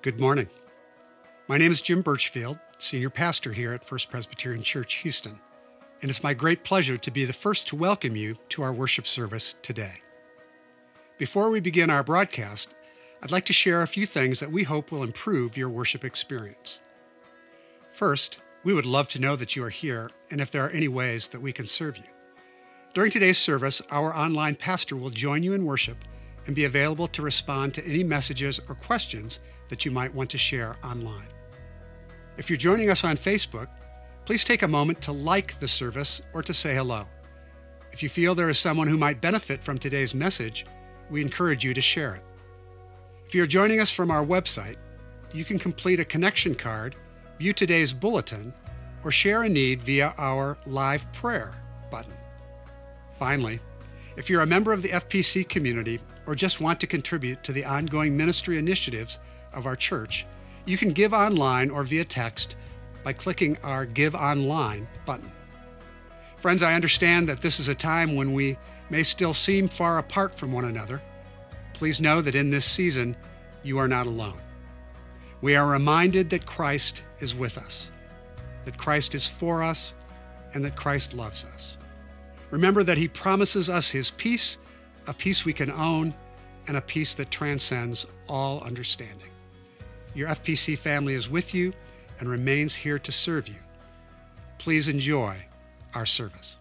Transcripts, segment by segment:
Good morning. My name is Jim Birchfield, Senior Pastor here at First Presbyterian Church, Houston, and it's my great pleasure to be the first to welcome you to our worship service today. Before we begin our broadcast, I'd like to share a few things that we hope will improve your worship experience. First, we would love to know that you are here and if there are any ways that we can serve you. During today's service, our online pastor will join you in worship and be available to respond to any messages or questions that you might want to share online. If you're joining us on Facebook, please take a moment to like the service or to say hello. If you feel there is someone who might benefit from today's message, we encourage you to share it. If you're joining us from our website, you can complete a connection card, view today's bulletin, or share a need via our live prayer button. Finally, if you're a member of the FPC community or just want to contribute to the ongoing ministry initiatives of our church, you can give online or via text by clicking our Give Online button. Friends, I understand that this is a time when we may still seem far apart from one another. Please know that in this season, you are not alone. We are reminded that Christ is with us, that Christ is for us, and that Christ loves us. Remember that He promises us His peace, a peace we can own, and a peace that transcends all understanding. Your FPC family is with you and remains here to serve you. Please enjoy our service.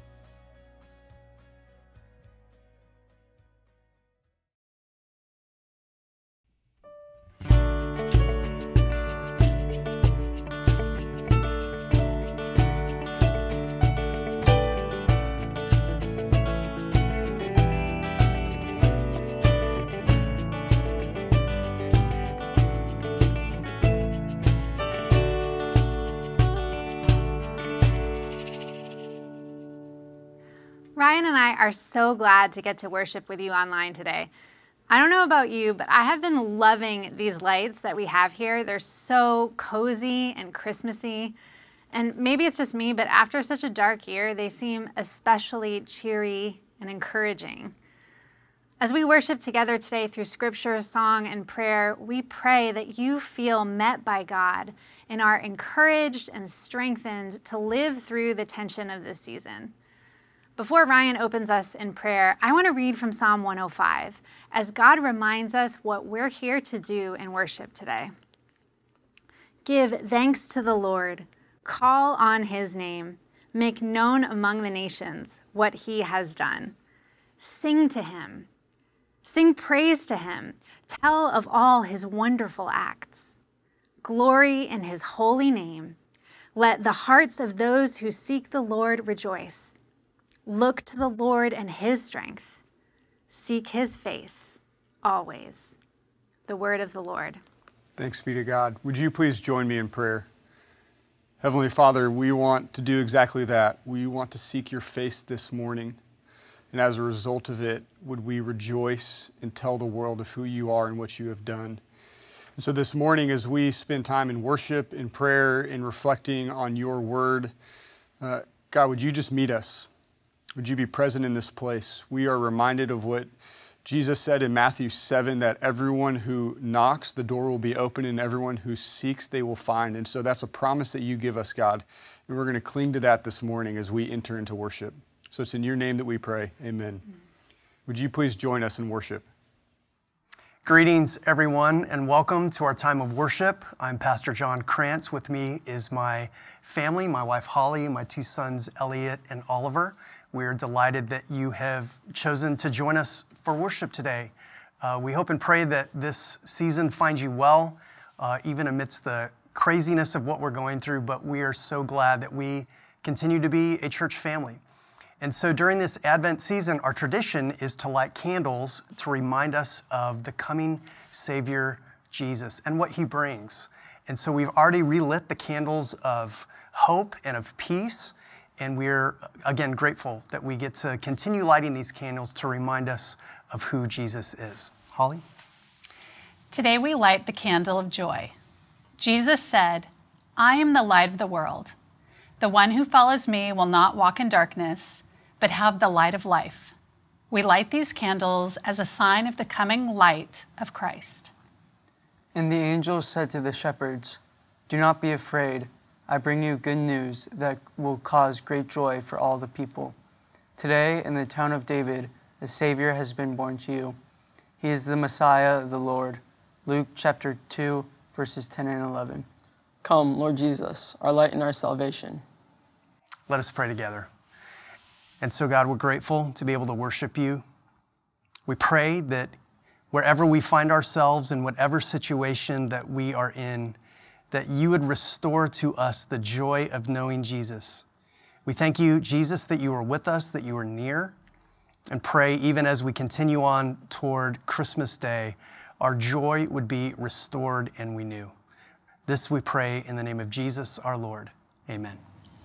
Ryan and I are so glad to get to worship with you online today. I don't know about you, but I have been loving these lights that we have here. They're so cozy and Christmassy. And maybe it's just me, but after such a dark year, they seem especially cheery and encouraging. As we worship together today through scripture, song, and prayer, we pray that you feel met by God and are encouraged and strengthened to live through the tension of this season. Before Ryan opens us in prayer, I want to read from Psalm 105 as God reminds us what we're here to do in worship today. Give thanks to the Lord, call on His name, make known among the nations what He has done. Sing to Him, sing praise to Him, tell of all His wonderful acts. Glory in His holy name. Let the hearts of those who seek the Lord rejoice. Look to the Lord and His strength. Seek His face always. The word of the Lord. Thanks be to God. Would you please join me in prayer? Heavenly Father, we want to do exactly that. We want to seek your face this morning. And as a result of it, would we rejoice and tell the world of who you are and what you have done. And so this morning, as we spend time in worship, in prayer, in reflecting on your word, God, would you just meet us? Would you be present in this place? We are reminded of what Jesus said in Matthew 7, that everyone who knocks, the door will be open, and everyone who seeks, they will find. And so that's a promise that you give us, God. And we're going to cling to that this morning as we enter into worship. So it's in your name that we pray. Amen. Would you please join us in worship? Greetings, everyone, and welcome to our time of worship. I'm Pastor John Krantz. With me is my family, my wife Holly, my two sons Elliot and Oliver. We're delighted that you have chosen to join us for worship today. We hope and pray that this season finds you well, even amidst the craziness of what we're going through, but we are so glad that we continue to be a church family. And so during this Advent season, our tradition is to light candles to remind us of the coming Savior, Jesus, and what He brings. And so we've already relit the candles of hope and of peace. And we're, again, grateful that we get to continue lighting these candles to remind us of who Jesus is. Holly? Today we light the candle of joy. Jesus said, "I am the light of the world. The one who follows me will not walk in darkness, but have the light of life." We light these candles as a sign of the coming light of Christ. And the angel said to the shepherds, "Do not be afraid. I bring you good news that will cause great joy for all the people. Today, in the town of David, a Savior has been born to you. He is the Messiah, the Lord." Luke chapter 2, verses 10 and 11. Come, Lord Jesus, our light and our salvation. Let us pray together. And so, God, we're grateful to be able to worship you. We pray that wherever we find ourselves, in whatever situation that we are in, that you would restore to us the joy of knowing Jesus. We thank you, Jesus, that you are with us, that you are near, and pray even as we continue on toward Christmas Day, our joy would be restored and renewed. This we pray in the name of Jesus, our Lord. Amen.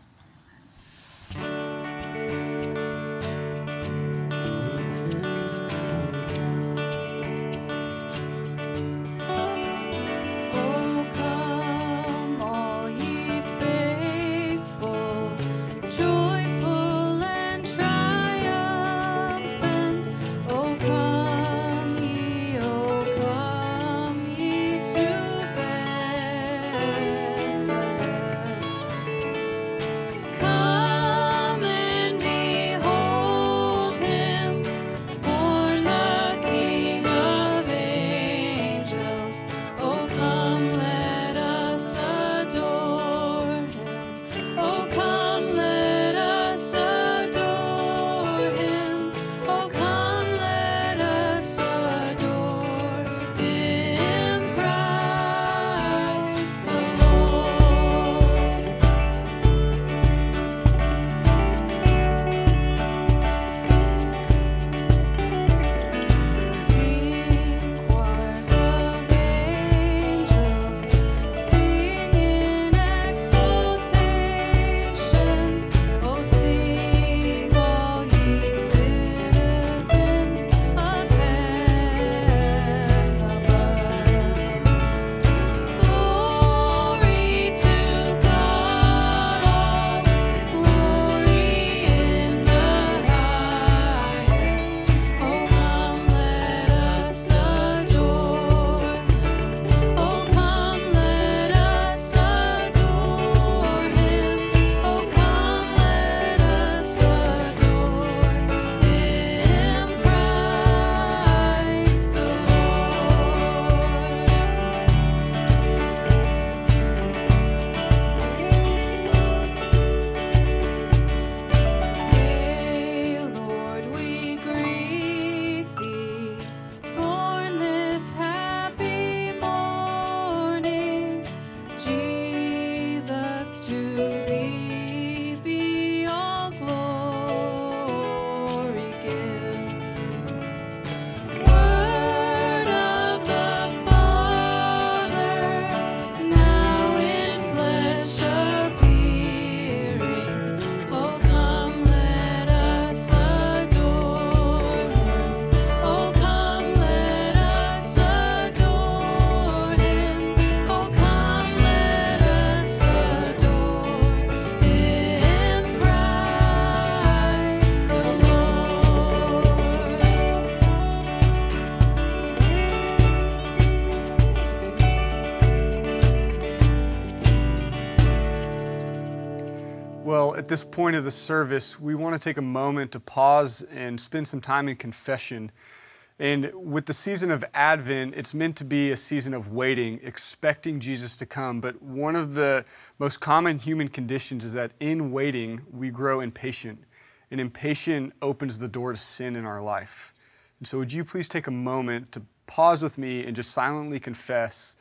Well, at this point of the service, we want to take a moment to pause and spend some time in confession. And with the season of Advent, it's meant to be a season of waiting, expecting Jesus to come. But one of the most common human conditions is that in waiting, we grow impatient. And impatient opens the door to sin in our life. And so would you please take a moment to pause with me and just silently confess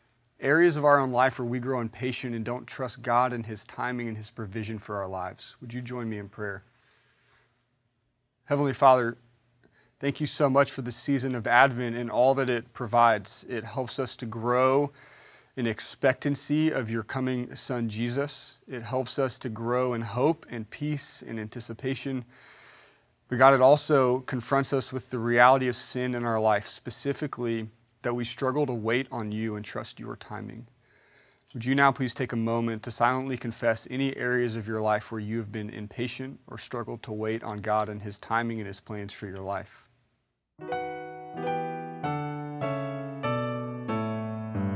areas of our own life where we grow impatient and don't trust God and His timing and His provision for our lives. Would you join me in prayer? Heavenly Father, thank you so much for the season of Advent and all that it provides. It helps us to grow in expectancy of your coming Son, Jesus. It helps us to grow in hope and peace and anticipation. But God, it also confronts us with the reality of sin in our life, specifically that we struggle to wait on you and trust your timing. Would you now please take a moment to silently confess any areas of your life where you have been impatient or struggled to wait on God and His timing and His plans for your life?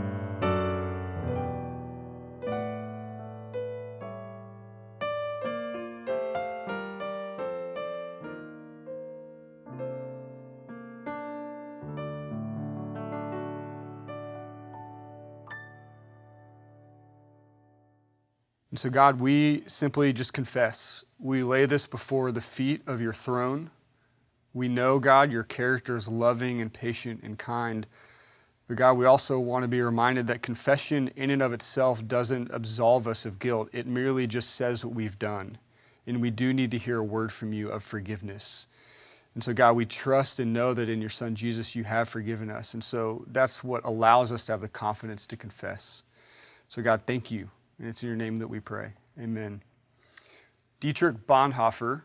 And so, God, we simply just confess. We lay this before the feet of your throne. We know, God, your character is loving and patient and kind. But God, we also want to be reminded that confession in and of itself doesn't absolve us of guilt. It merely just says what we've done. And we do need to hear a word from you of forgiveness. And so, God, we trust and know that in your Son, Jesus, you have forgiven us. And so that's what allows us to have the confidence to confess. So, God, thank you. And it's in your name that we pray. Amen. Dietrich Bonhoeffer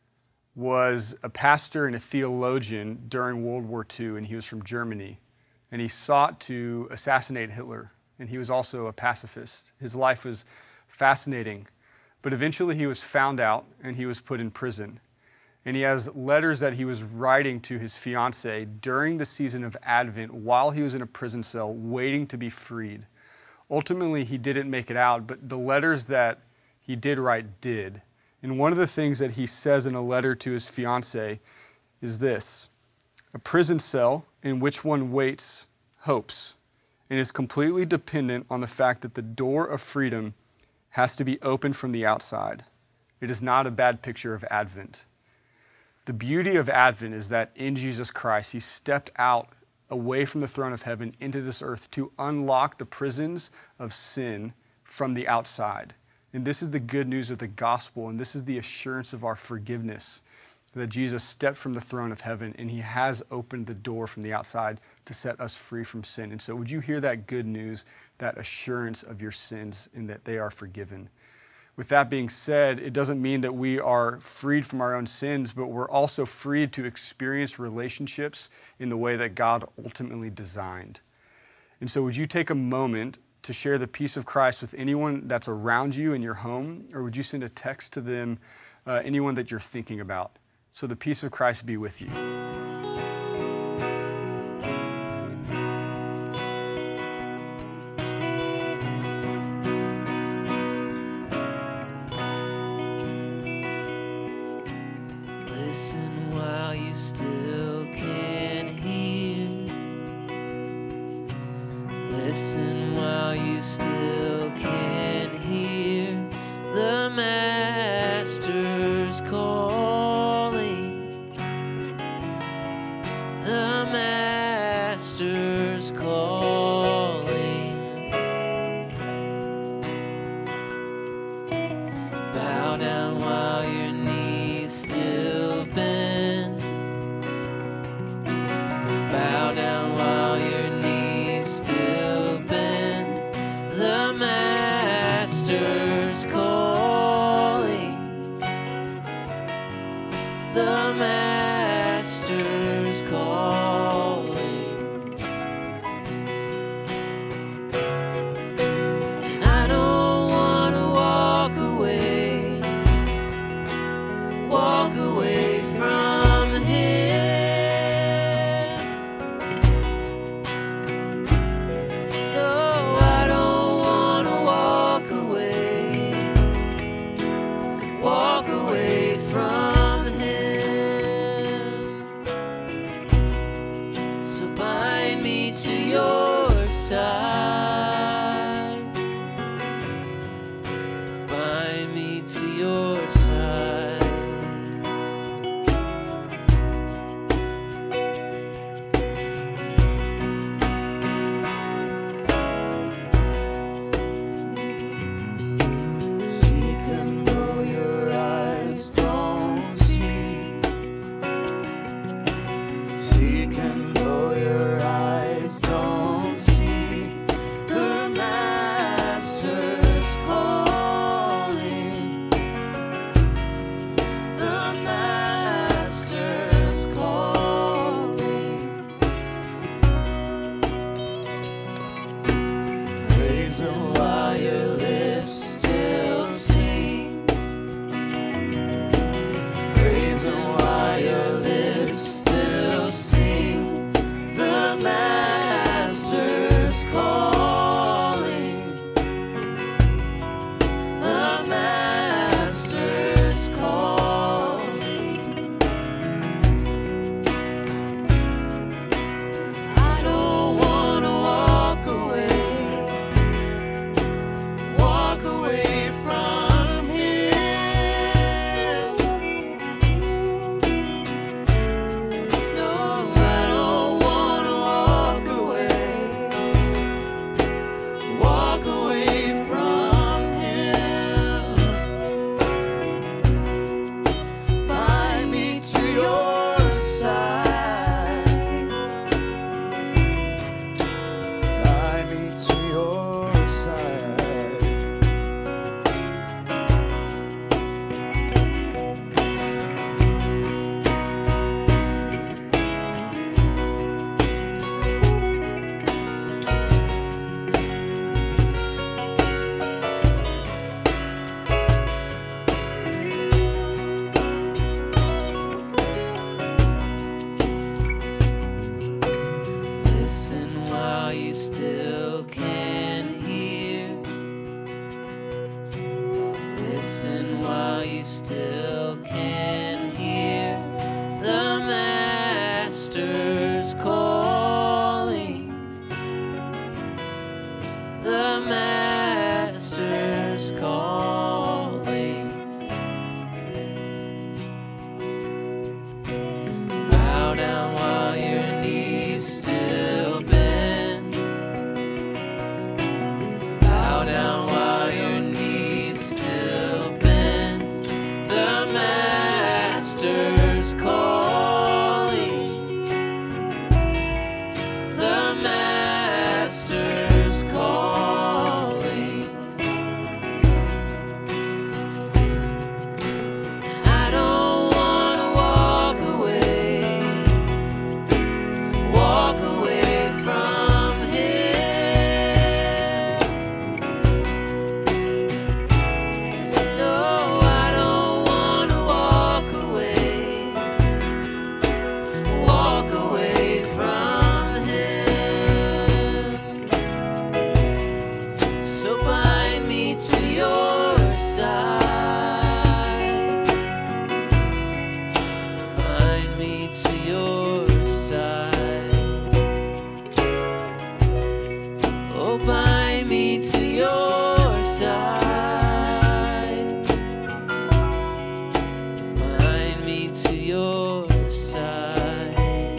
was a pastor and a theologian during World War II, and he was from Germany. And he sought to assassinate Hitler, and he was also a pacifist. His life was fascinating, but eventually he was found out and he was put in prison. And he has letters that he was writing to his fiancée during the season of Advent while he was in a prison cell waiting to be freed. Ultimately, he didn't make it out, but the letters that he did write did. And one of the things that he says in a letter to his fiancée is this: a prison cell in which one waits, hopes, and is completely dependent on the fact that the door of freedom has to be opened from the outside. It is not a bad picture of Advent. The beauty of Advent is that in Jesus Christ, he stepped out away from the throne of heaven into this earth to unlock the prisons of sin from the outside. And this is the good news of the gospel, and this is the assurance of our forgiveness, that Jesus stepped from the throne of heaven and he has opened the door from the outside to set us free from sin. And so would you hear that good news, that assurance of your sins and that they are forgiven? With that being said, it doesn't mean that we are freed from our own sins, but we're also freed to experience relationships in the way that God ultimately designed. And so would you take a moment to share the peace of Christ with anyone that's around you in your home, or would you send a text to them, anyone that you're thinking about? So the peace of Christ be with you. Listen while you still can hear. Listen while you still can hear the Master's calling. The Master's calling. Bow down while your knees still bend. Bow down while your knees still bend. The Master's calling. The Master's calling. And I don't want to walk away from Him. No, I don't want to walk away Listen while you still can hear the Master's calling. The Master's calling. Bow down while your knees still bend. Bow down while your knees still bend. The Master's calling. The Master's calling. I don't want to walk away from Him. No, I don't want to walk away from Him. So bind me to your side. Bind me to your side. Oh, bind me to your side. Bind me to your side.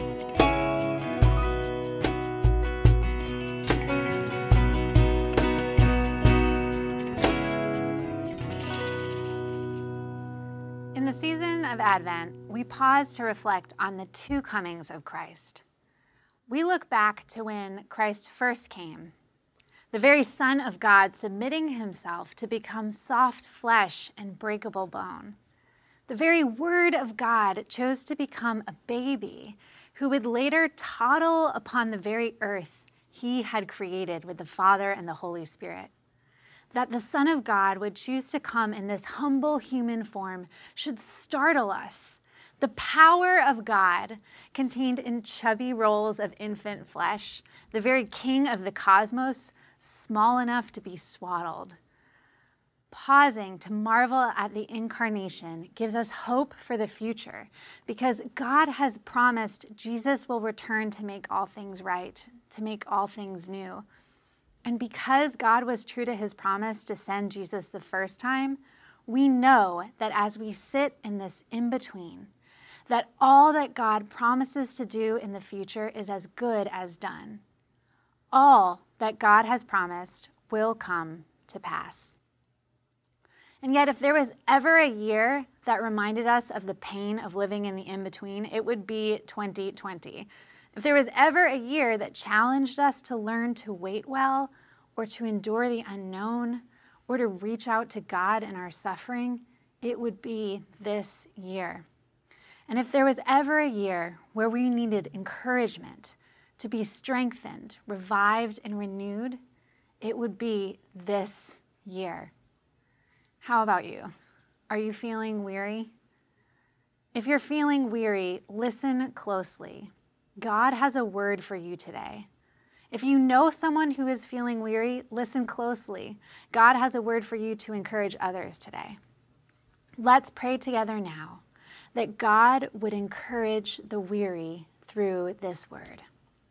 In the season of Advent, we pause to reflect on the two comings of Christ. We look back to when Christ first came, the very Son of God submitting himself to become soft flesh and breakable bone. The very Word of God chose to become a baby who would later toddle upon the very earth he had created with the Father and the Holy Spirit. That the Son of God would choose to come in this humble human form should startle us. The power of God contained in chubby rolls of infant flesh, the very King of the cosmos, small enough to be swaddled. Pausing to marvel at the incarnation gives us hope for the future because God has promised Jesus will return to make all things right, to make all things new. And because God was true to his promise to send Jesus the first time, we know that as we sit in this in-between, that all that God promises to do in the future is as good as done. All that God has promised will come to pass. And yet, if there was ever a year that reminded us of the pain of living in the in-between, it would be 2020. If there was ever a year that challenged us to learn to wait well, or to endure the unknown, or to reach out to God in our suffering, it would be this year. And if there was ever a year where we needed encouragement to be strengthened, revived, and renewed, it would be this year. How about you? Are you feeling weary? If you're feeling weary, listen closely. God has a word for you today. If you know someone who is feeling weary, listen closely. God has a word for you to encourage others today. Let's pray together now that God would encourage the weary through this word.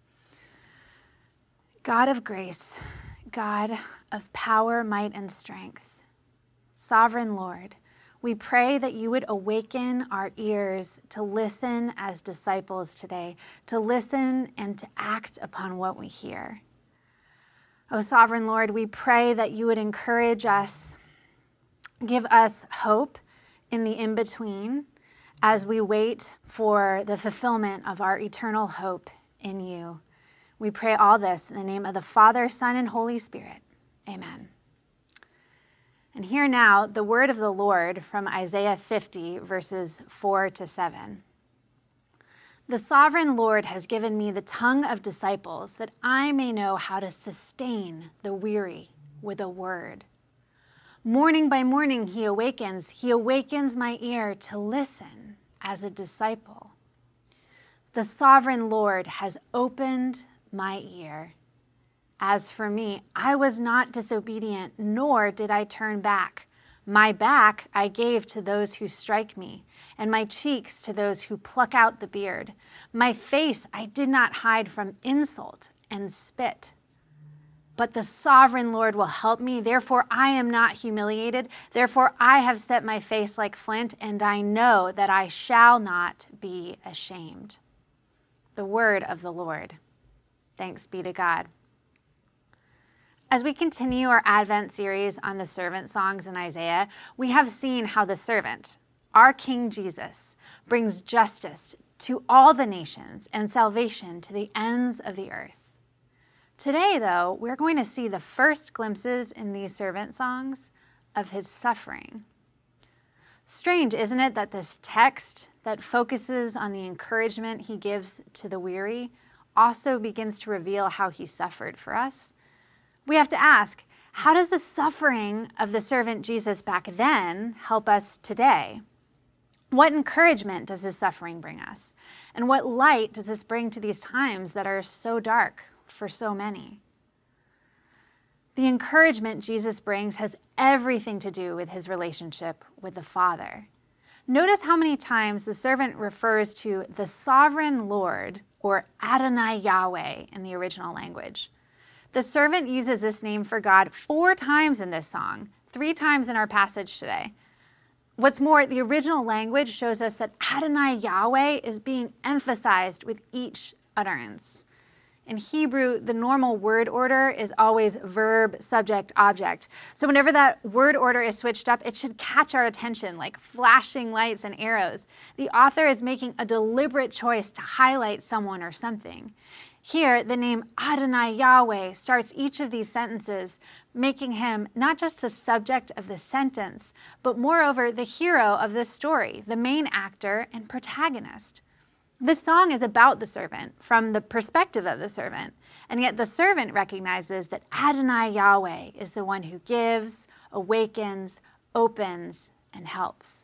God of grace, God of power, might, and strength, Sovereign Lord, we pray that you would awaken our ears to listen as disciples today, to listen and to act upon what we hear. Oh, Sovereign Lord, we pray that you would encourage us, give us hope in the in-between as we wait for the fulfillment of our eternal hope in you. We pray all this in the name of the Father, Son, and Holy Spirit. Amen. And hear now the word of the Lord from Isaiah 50, verses 4-7. The sovereign Lord has given me the tongue of disciples that I may know how to sustain the weary with a word. Morning by morning he awakens my ear to listen as a disciple. The sovereign Lord has opened my ear. As for me, I was not disobedient, nor did I turn back. My back I gave to those who strike me, and my cheeks to those who pluck out the beard. My face I did not hide from insult and spit. But the sovereign Lord will help me, therefore I am not humiliated. Therefore I have set my face like flint, and I know that I shall not be ashamed. The word of the Lord. Thanks be to God. As we continue our Advent series on the servant songs in Isaiah, we have seen how the servant, our King Jesus, brings justice to all the nations and salvation to the ends of the earth. Today, though, we're going to see the first glimpses in these servant songs of his suffering. Strange, isn't it, that this text that focuses on the encouragement he gives to the weary also begins to reveal how he suffered for us? We have to ask, how does the suffering of the servant Jesus back then help us today? What encouragement does his suffering bring us? And what light does this bring to these times that are so dark for so many? The encouragement Jesus brings has everything to do with his relationship with the Father. Notice how many times the servant refers to the sovereign Lord, or Adonai Yahweh in the original language. The servant uses this name for God 4 times in this song, 3 times in our passage today. What's more, the original language shows us that Adonai Yahweh is being emphasized with each utterance. In Hebrew, the normal word order is always verb, subject, object. So whenever that word order is switched up, it should catch our attention like flashing lights and arrows. The author is making a deliberate choice to highlight someone or something. Here, the name Adonai Yahweh starts each of these sentences, making him not just the subject of the sentence, but moreover the hero of this story, the main actor and protagonist. This song is about the servant, from the perspective of the servant, and yet the servant recognizes that Adonai Yahweh is the one who gives, awakens, opens, and helps.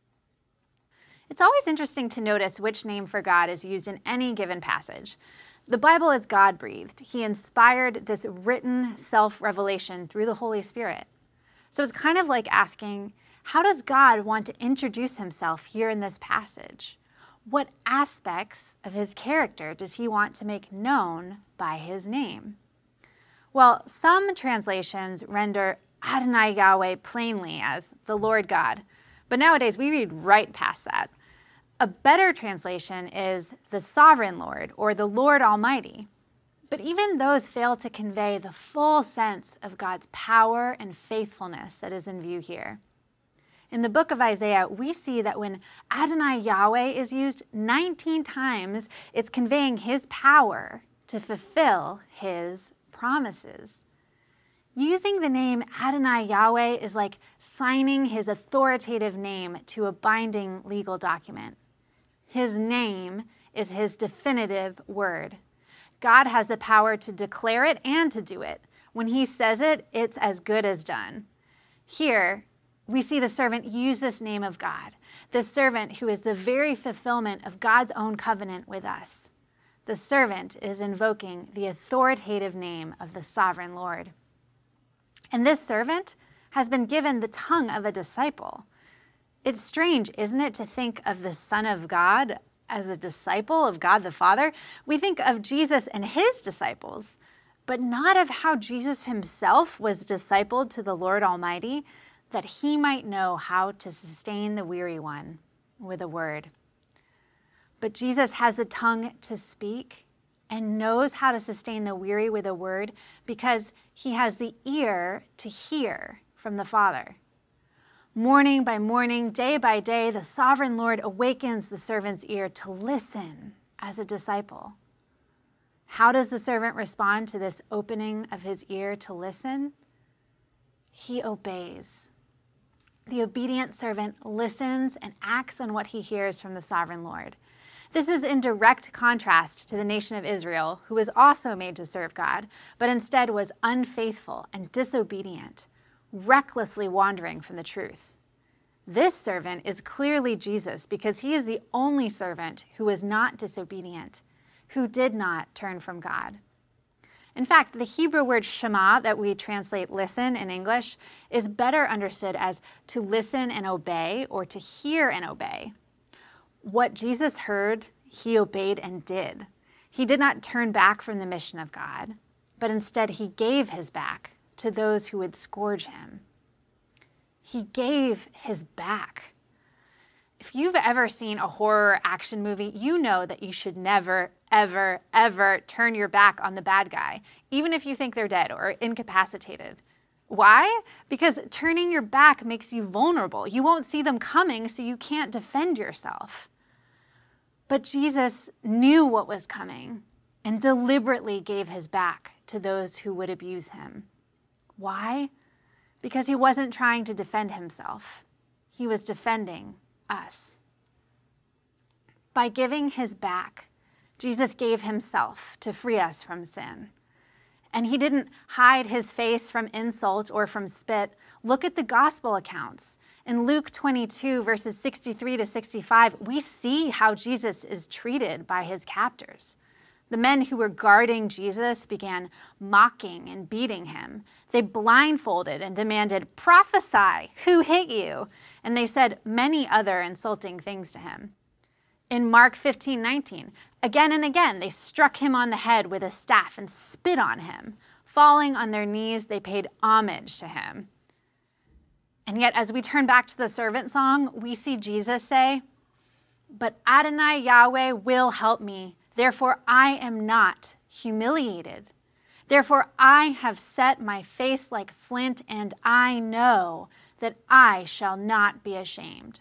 It's always interesting to notice which name for God is used in any given passage. The Bible is God-breathed. He inspired this written self-revelation through the Holy Spirit. So it's kind of like asking, how does God want to introduce himself here in this passage? What aspects of his character does he want to make known by his name? Well, some translations render Adonai Yahweh plainly as the Lord God, but nowadays we read right past that. A better translation is the Sovereign Lord, or the Lord Almighty. But even those fail to convey the full sense of God's power and faithfulness that is in view here. In the book of Isaiah, we see that when Adonai Yahweh is used 19 times, it's conveying his power to fulfill his promises. Using the name Adonai Yahweh is like signing his authoritative name to a binding legal document. His name is his definitive word. God has the power to declare it and to do it. When he says it, it's as good as done. Here, we see the servant use this name of God, the servant who is the very fulfillment of God's own covenant with us. The servant is invoking the authoritative name of the sovereign Lord. And this servant has been given the tongue of a disciple. It's strange, isn't it, to think of the Son of God as a disciple of God the Father? We think of Jesus and his disciples, but not of how Jesus himself was discipled to the Lord Almighty, that he might know how to sustain the weary one with a word. But Jesus has the tongue to speak and knows how to sustain the weary with a word because he has the ear to hear from the Father. Morning by morning, day by day, the sovereign Lord awakens the servant's ear to listen as a disciple. How does the servant respond to this opening of his ear to listen? He obeys. The obedient servant listens and acts on what he hears from the sovereign Lord. This is in direct contrast to the nation of Israel, who was also made to serve God, but instead was unfaithful and disobedient, recklessly wandering from the truth. This servant is clearly Jesus because he is the only servant who was not disobedient, who did not turn from God. In fact, the Hebrew word shema that we translate listen in English is better understood as to listen and obey, or to hear and obey. What Jesus heard, he obeyed and did. He did not turn back from the mission of God, but instead he gave his back to those who would scourge him. He gave his back. If you've ever seen a horror action movie, you know that you should never, ever, ever turn your back on the bad guy, even if you think they're dead or incapacitated. Why? Because turning your back makes you vulnerable. You won't see them coming, so you can't defend yourself. But Jesus knew what was coming and deliberately gave his back to those who would abuse him. Why? Because he wasn't trying to defend himself. He was defending us. By giving his back, Jesus gave himself to free us from sin. And he didn't hide his face from insult or from spit. Look at the gospel accounts. In Luke 22, verses 63 to 65, we see how Jesus is treated by his captors. The men who were guarding Jesus began mocking and beating him. They blindfolded and demanded, "Prophesy, who hit you?" And they said many other insulting things to him. In Mark 15:19, again and again, they struck him on the head with a staff and spit on him. Falling on their knees, they paid homage to him. And yet, as we turn back to the servant song, we see Jesus say, "But Adonai Yahweh will help me. Therefore, I am not humiliated. Therefore, I have set my face like flint, and I know that I shall not be ashamed."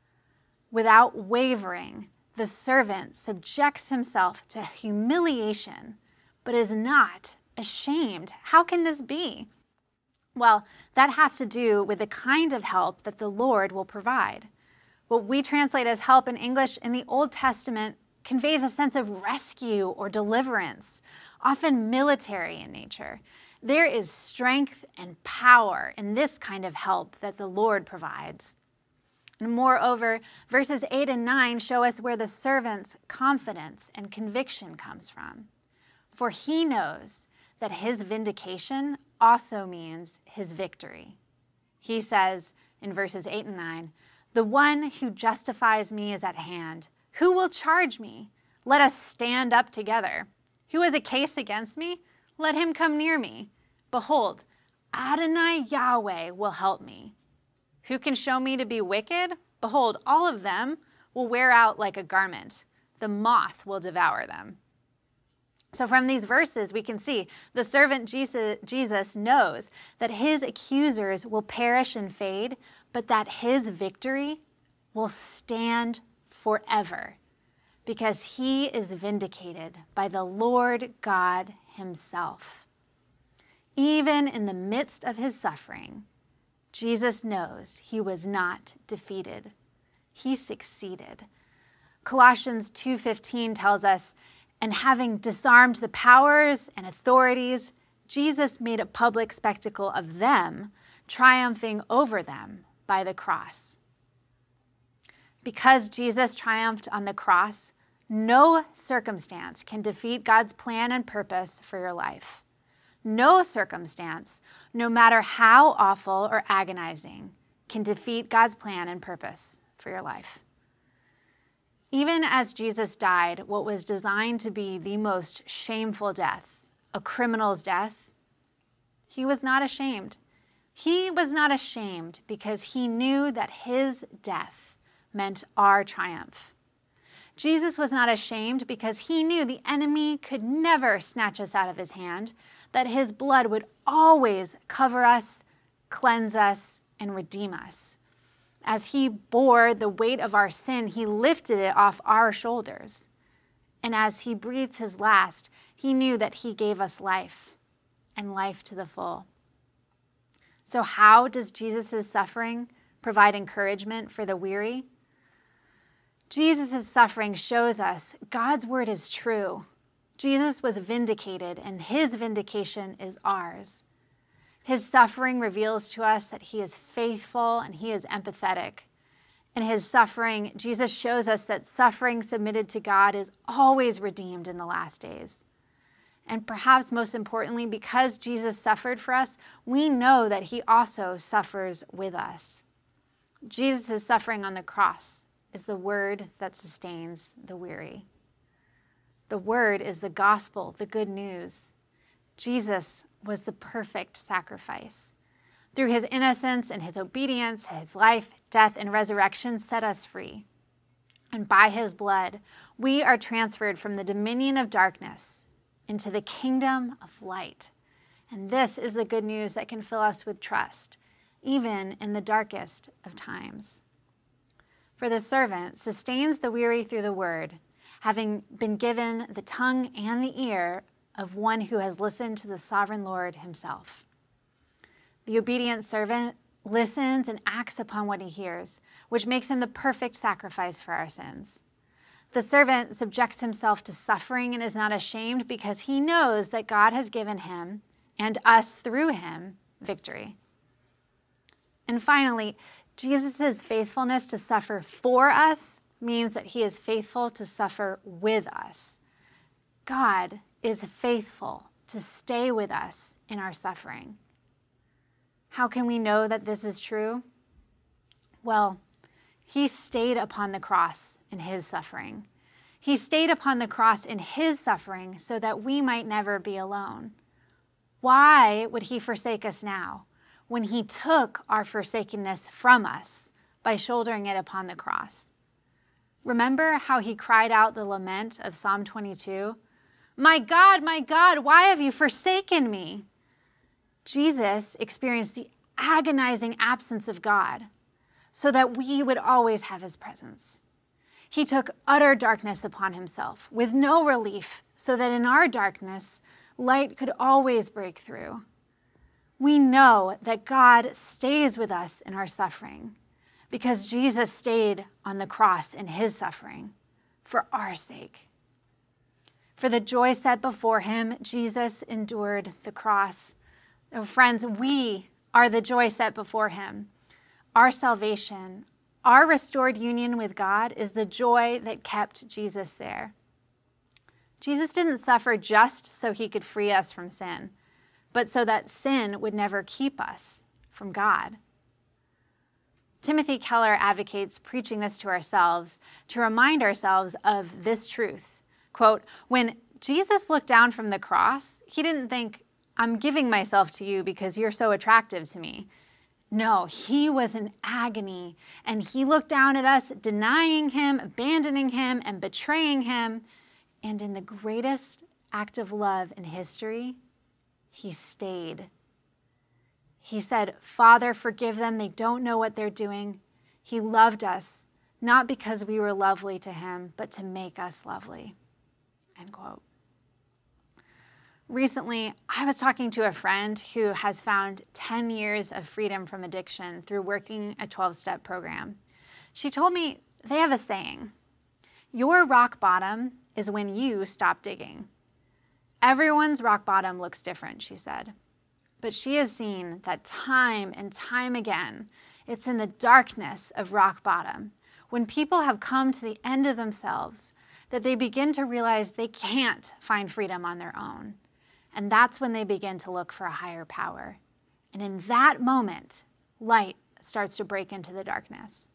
Without wavering, the servant subjects himself to humiliation, but is not ashamed. How can this be? Well, that has to do with the kind of help that the Lord will provide. What we translate as help in English in the Old Testament conveys a sense of rescue or deliverance, often military in nature. There is strength and power in this kind of help that the Lord provides. And moreover, verses 8 and 9 show us where the servant's confidence and conviction comes from. For he knows that his vindication also means his victory. He says in verses 8 and 9, "The one who justifies me is at hand. Who will charge me? Let us stand up together. Who has a case against me? Let him come near me. Behold, Adonai Yahweh will help me. Who can show me to be wicked? Behold, all of them will wear out like a garment. The moth will devour them." So from these verses, we can see the servant Jesus knows that his accusers will perish and fade, but that his victory will stand forever, because he is vindicated by the Lord God himself. Even in the midst of his suffering, Jesus knows he was not defeated. He succeeded. Colossians 2:15 tells us, "And having disarmed the powers and authorities, Jesus made a public spectacle of them, triumphing over them by the cross." Because Jesus triumphed on the cross, no circumstance can defeat God's plan and purpose for your life. No circumstance, no matter how awful or agonizing, can defeat God's plan and purpose for your life. Even as Jesus died what was designed to be the most shameful death, a criminal's death, he was not ashamed. He was not ashamed because he knew that his death meant our triumph. Jesus was not ashamed because he knew the enemy could never snatch us out of his hand, that his blood would always cover us, cleanse us, and redeem us. As he bore the weight of our sin, he lifted it off our shoulders. And as he breathed his last, he knew that he gave us life, and life to the full. So how does Jesus' suffering provide encouragement for the weary? Jesus' suffering shows us God's word is true. Jesus was vindicated, and his vindication is ours. His suffering reveals to us that he is faithful and he is empathetic. In his suffering, Jesus shows us that suffering submitted to God is always redeemed in the last days. And perhaps most importantly, because Jesus suffered for us, we know that he also suffers with us. Jesus' suffering on the cross is the word that sustains the weary. The word is the gospel, the good news. Jesus was the perfect sacrifice. Through his innocence and his obedience, his life, death, and resurrection set us free. And by his blood, we are transferred from the dominion of darkness into the kingdom of light. And this is the good news that can fill us with trust, even in the darkest of times. For the servant sustains the weary through the word, having been given the tongue and the ear of one who has listened to the sovereign Lord himself. The obedient servant listens and acts upon what he hears, which makes him the perfect sacrifice for our sins. The servant subjects himself to suffering and is not ashamed because he knows that God has given him and us through him victory. And finally, Jesus' faithfulness to suffer for us means that he is faithful to suffer with us. God is faithful to stay with us in our suffering. How can we know that this is true? Well, he stayed upon the cross in his suffering. He stayed upon the cross in his suffering so that we might never be alone. Why would he forsake us now when he took our forsakenness from us by shouldering it upon the cross? Remember how he cried out the lament of Psalm 22? My God, why have you forsaken me?" Jesus experienced the agonizing absence of God so that we would always have his presence. He took utter darkness upon himself with no relief so that in our darkness, light could always break through. We know that God stays with us in our suffering because Jesus stayed on the cross in his suffering for our sake. For the joy set before him, Jesus endured the cross. Oh, friends, we are the joy set before him. Our salvation, our restored union with God is the joy that kept Jesus there. Jesus didn't suffer just so he could free us from sin, but so that sin would never keep us from God. Timothy Keller advocates preaching this to ourselves to remind ourselves of this truth. Quote, "When Jesus looked down from the cross, he didn't think, I'm giving myself to you because you're so attractive to me. No, he was in agony, and he looked down at us, denying him, abandoning him, and betraying him. And in the greatest act of love in history, he stayed. He said, Father, forgive them. They don't know what they're doing. He loved us, not because we were lovely to him, but to make us lovely." End quote. Recently, I was talking to a friend who has found 10 years of freedom from addiction through working a 12-step program. She told me they have a saying, "Your rock bottom is when you stop digging." Everyone's rock bottom looks different, she said. But she has seen that time and time again, it's in the darkness of rock bottom, when people have come to the end of themselves, that they begin to realize they can't find freedom on their own. And that's when they begin to look for a higher power. And in that moment, light starts to break into the darkness.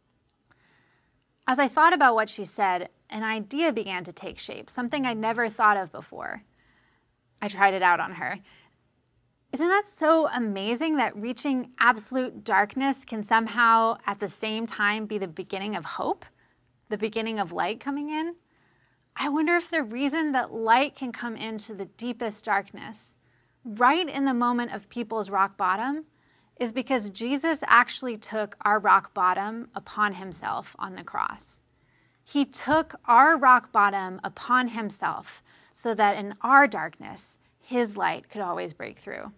As I thought about what she said, an idea began to take shape, something I'd never thought of before. I tried it out on her. Isn't that so amazing that reaching absolute darkness can somehow at the same time be the beginning of hope, the beginning of light coming in? I wonder if the reason that light can come into the deepest darkness, right in the moment of people's rock bottom, is because Jesus actually took our rock bottom upon himself on the cross. He took our rock bottom upon himself so that in our darkness, his light could always break through.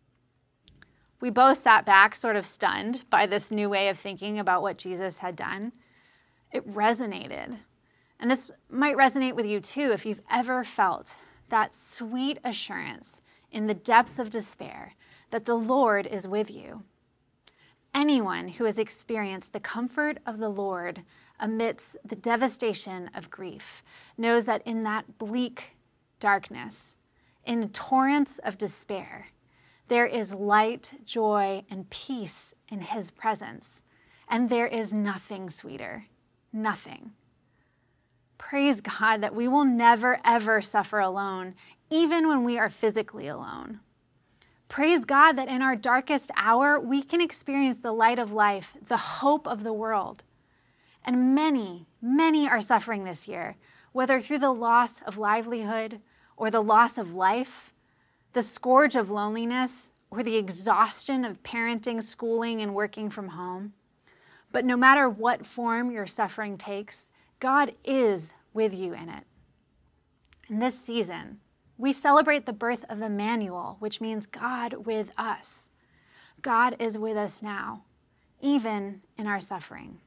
We both sat back, sort of stunned by this new way of thinking about what Jesus had done. It resonated. And this might resonate with you too if you've ever felt that sweet assurance in the depths of despair that the Lord is with you. Anyone who has experienced the comfort of the Lord amidst the devastation of grief knows that in that bleak darkness, in torrents of despair, there is light, joy, and peace in his presence. And there is nothing sweeter, nothing. Praise God that we will never, ever suffer alone, even when we are physically alone. Praise God that in our darkest hour, we can experience the light of life, the hope of the world. And many, many are suffering this year, whether through the loss of livelihood or the loss of life, the scourge of loneliness, or the exhaustion of parenting, schooling, and working from home. But no matter what form your suffering takes, God is with you in it. In this season, we celebrate the birth of Emmanuel, which means God with us. God is with us now, even in our suffering.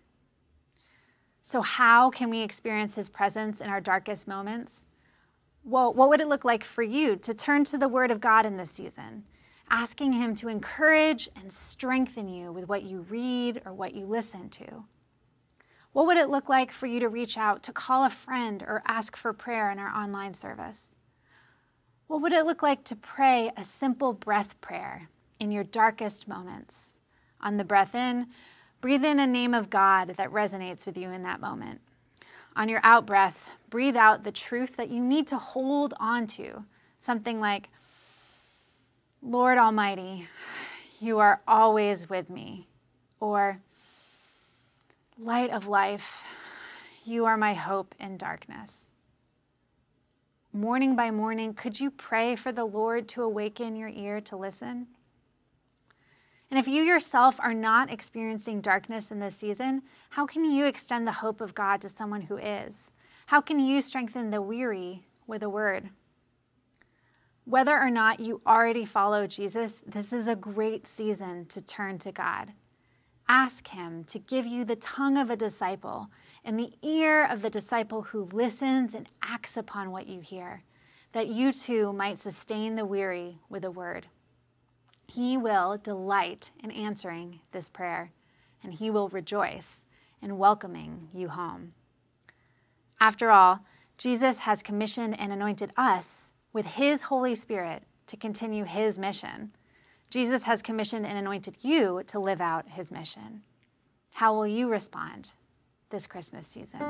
So how can we experience his presence in our darkest moments? Well, what would it look like for you to turn to the Word of God in this season, asking him to encourage and strengthen you with what you read or what you listen to? What would it look like for you to reach out, to call a friend, or ask for prayer in our online service? What would it look like to pray a simple breath prayer in your darkest moments? On the breath in, breathe in a name of God that resonates with you in that moment. On your out breath, breathe out the truth that you need to hold on to. Something like, Lord Almighty, you are always with me. Or, Light of life, you are my hope in darkness. Morning by morning, could you pray for the Lord to awaken your ear to listen? And if you yourself are not experiencing darkness in this season, how can you extend the hope of God to someone who is? How can you strengthen the weary with a word? Whether or not you already follow Jesus, this is a great season to turn to God. Ask him to give you the tongue of a disciple and the ear of the disciple who listens and acts upon what you hear, that you too might sustain the weary with a word. He will delight in answering this prayer, and he will rejoice in welcoming you home. After all, Jesus has commissioned and anointed us with his Holy Spirit to continue his mission. Jesus has commissioned and anointed you to live out his mission. How will you respond this Christmas season?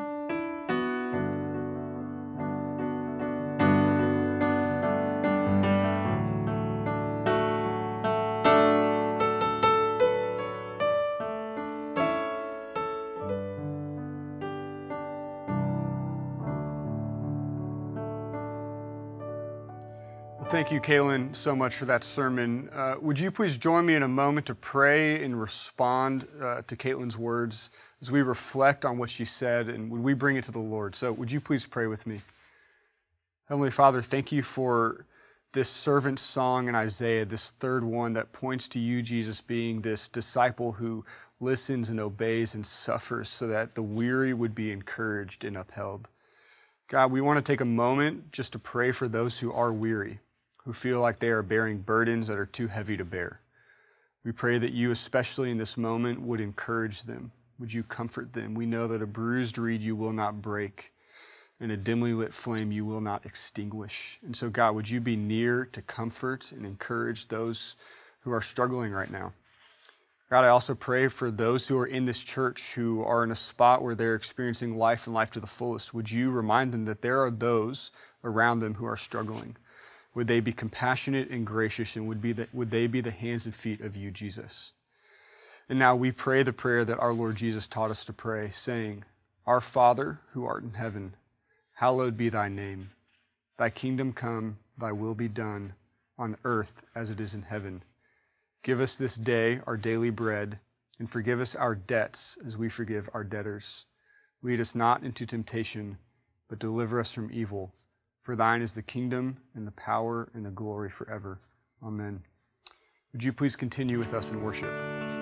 Thank you, Kaylin, so much for that sermon. Would you please join me in a moment to pray and respond to Caitlin's words as we reflect on what she said, and would we bring it to the Lord? So would you please pray with me? Heavenly Father, thank you for this servant song in Isaiah, this third one that points to you, Jesus, being this disciple who listens and obeys and suffers so that the weary would be encouraged and upheld. God, we want to take a moment just to pray for those who are weary, who feel like they are bearing burdens that are too heavy to bear. We pray that you, especially in this moment, would encourage them. Would you comfort them? We know that a bruised reed you will not break, and a dimly lit flame you will not extinguish. And so, God, would you be near to comfort and encourage those who are struggling right now? God, I also pray for those who are in this church who are in a spot where they're experiencing life and life to the fullest. Would you remind them that there are those around them who are struggling? Would they be compassionate and gracious, and would they be the hands and feet of you, Jesus? And now we pray the prayer that our Lord Jesus taught us to pray, saying, Our Father, who art in heaven, hallowed be thy name. Thy kingdom come, thy will be done, on earth as it is in heaven. Give us this day our daily bread, and forgive us our debts as we forgive our debtors. Lead us not into temptation, but deliver us from evil. For thine is the kingdom and the power and the glory forever. Amen. Would you please continue with us in worship?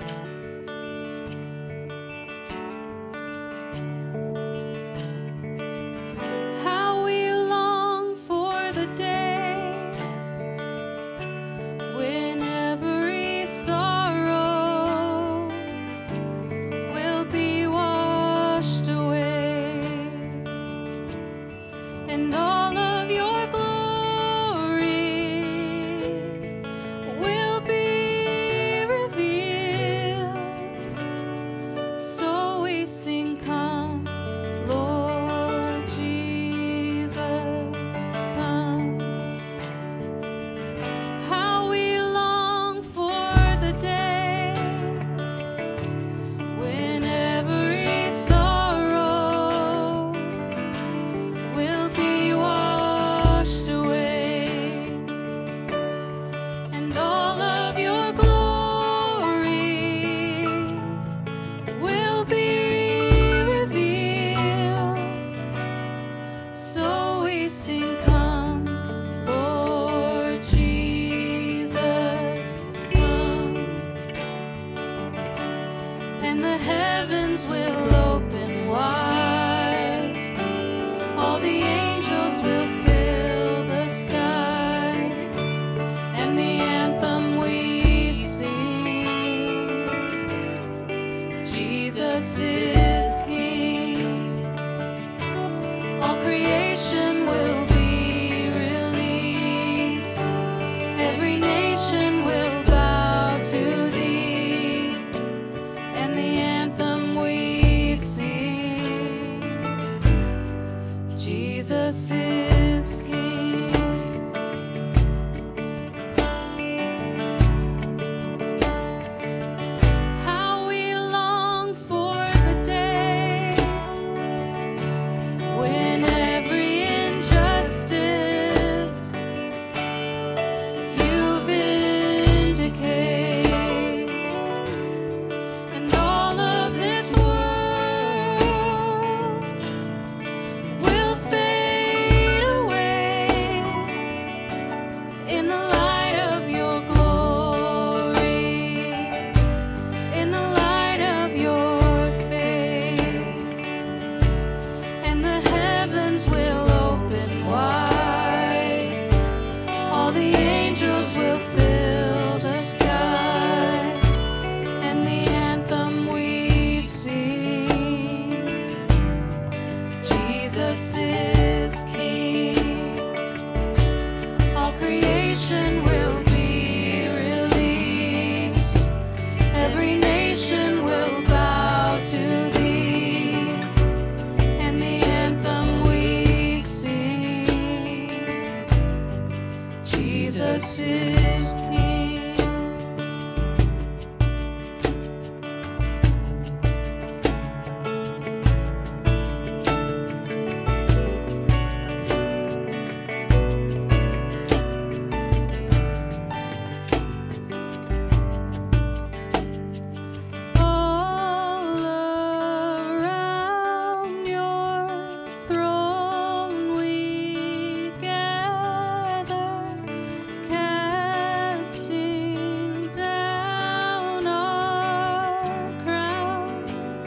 How we long for the day when every sorrow will be washed away, and all of your glory and the heavens will open wide. All the angels will fill the sky, and the anthem we sing, Jesus is King. All creation will be released, every nation will bow to thee, and the anthem we sing, Jesus is King. How we long for the day when every injustice you vindicate, and all of this world will fade away in the light of your glory, in the light of your face, and the heavens will open wide. All the angels will fill the sky, and the anthem we sing, Jesus is King. All creation will be released, every nation will bow to thee, and the anthem we sing, Jesus is King. All around your throne we gather, casting down our crowns.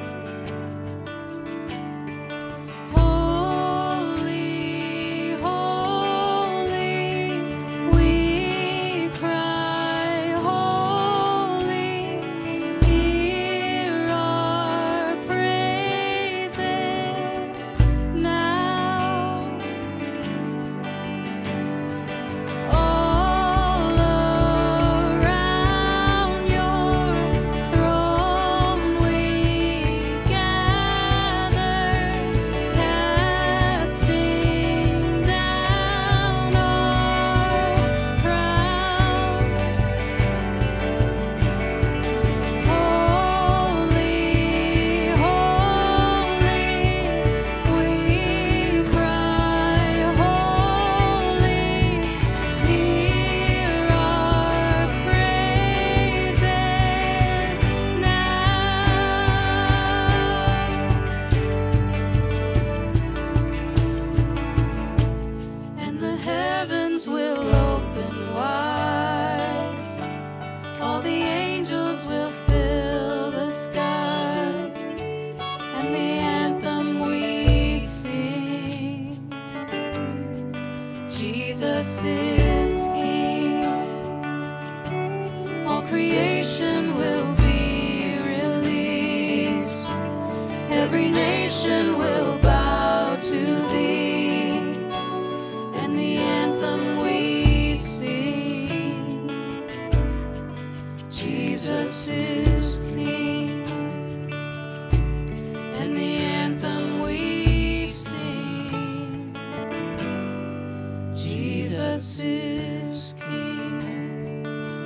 Holy, holy, we cry, holy, hear our praises now. All around your throne we gather, casting down our crowns. Holy, holy, we cry, holy, hear our praises now. And the heavens will open wide, all the angels will fill the sky, and the anthem we sing, Jesus is King. All creation will be released, every nation will bow to thee, and the anthem we sing, Jesus is King. And the anthem we sing, Jesus is King.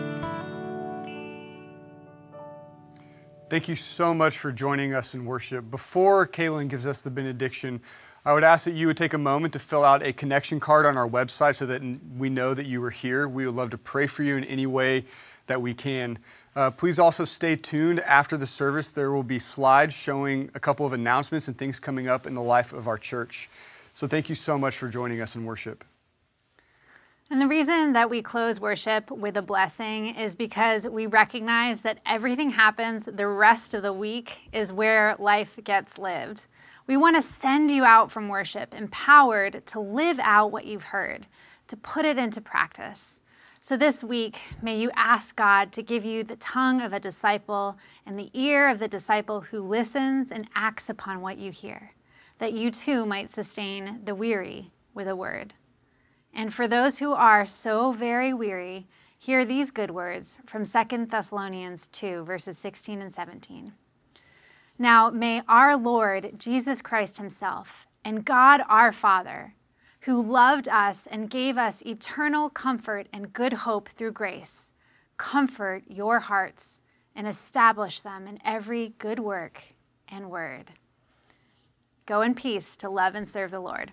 Thank you so much for joining us in worship. Before Kaylin gives us the benediction, I would ask that you would take a moment to fill out a connection card on our website so that we know that you were here. We would love to pray for you in any way that we can. Please also stay tuned after the service. There will be slides showing a couple of announcements and things coming up in the life of our church. So thank you so much for joining us in worship. And the reason that we close worship with a blessing is because we recognize that everything happens the rest of the week is where life gets lived. We want to send you out from worship empowered to live out what you've heard, to put it into practice. So this week, may you ask God to give you the tongue of a disciple and the ear of the disciple who listens and acts upon what you hear, that you too might sustain the weary with a word. And for those who are so very weary, hear these good words from 2 Thessalonians 2, verses 16 and 17. Now may our Lord Jesus Christ himself and God our Father, who loved us and gave us eternal comfort and good hope through grace, comfort your hearts and establish them in every good work and word. Go in peace to love and serve the Lord.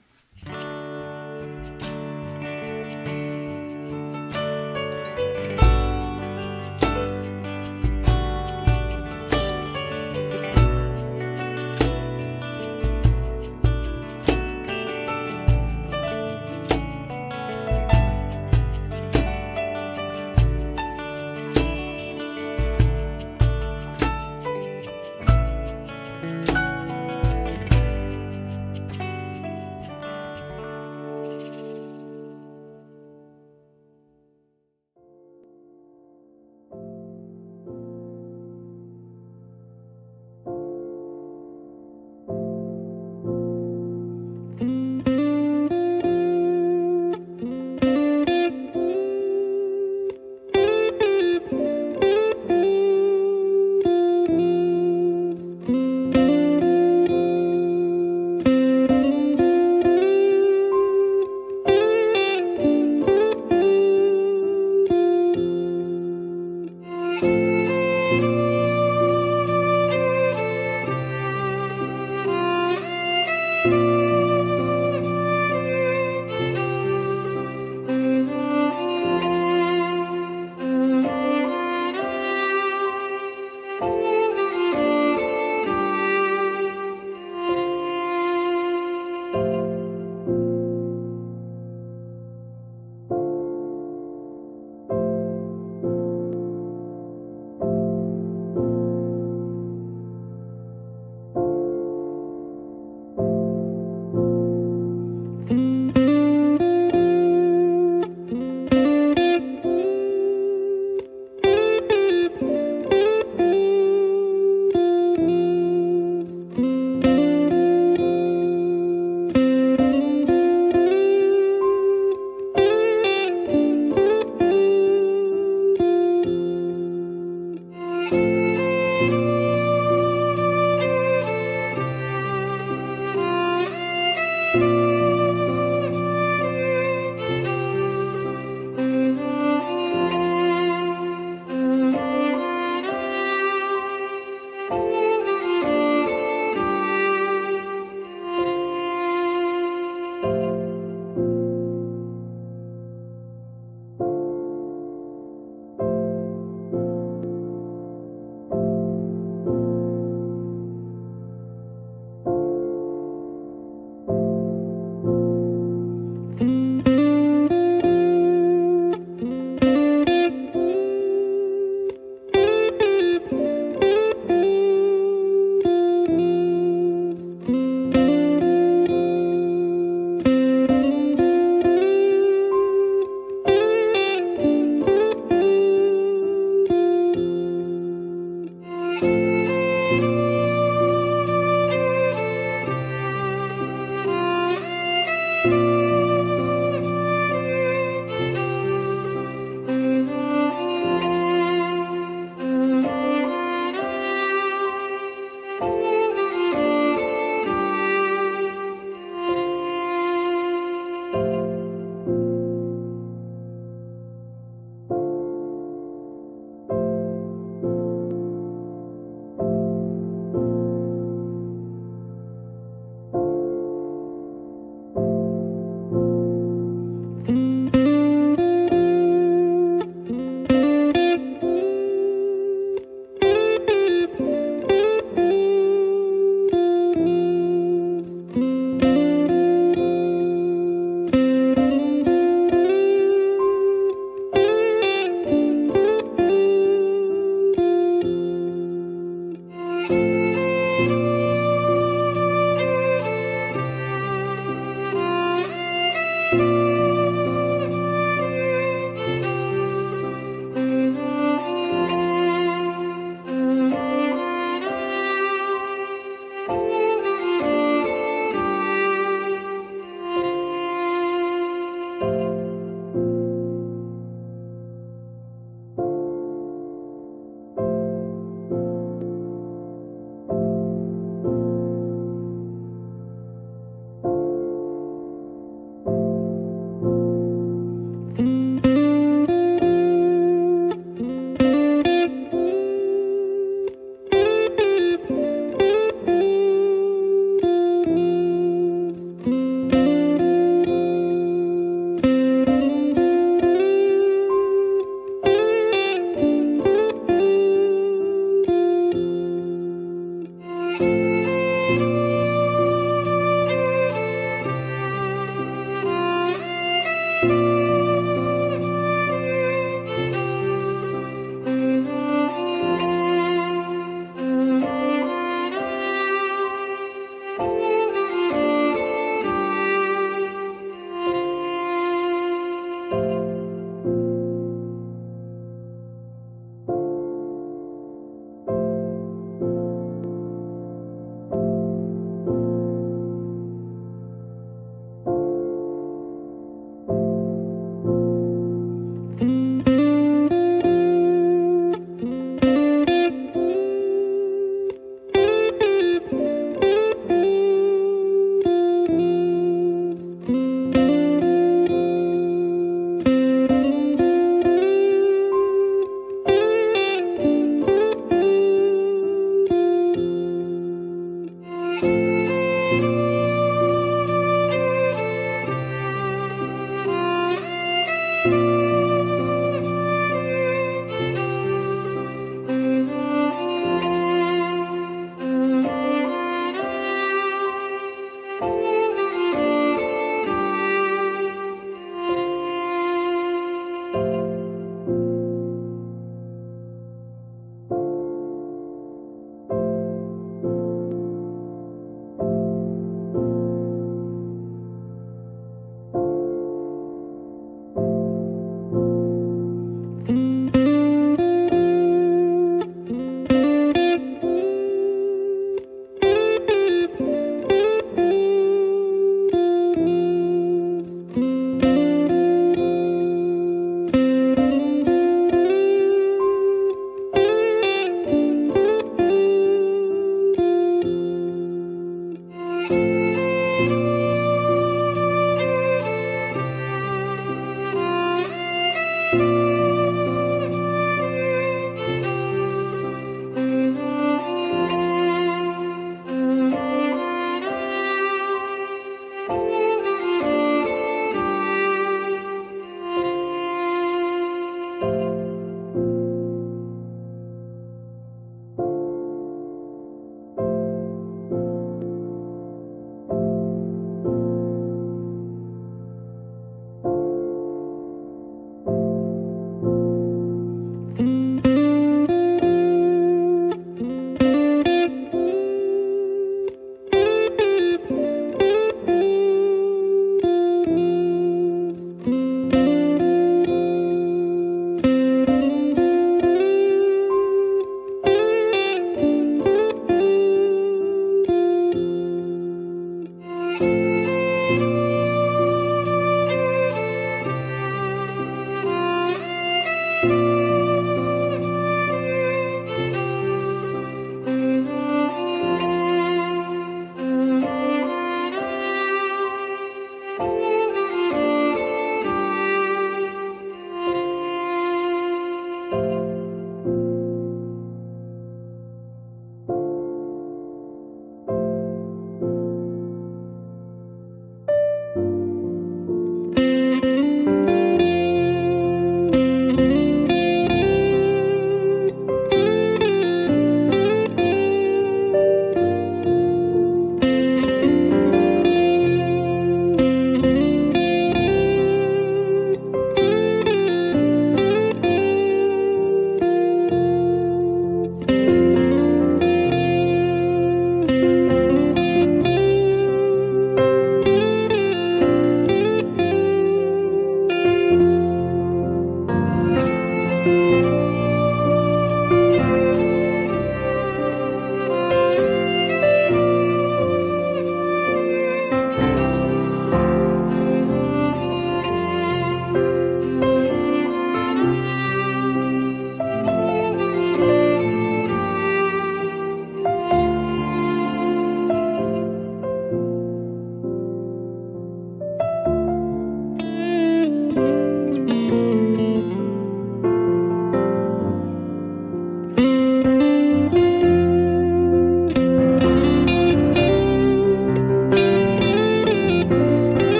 you.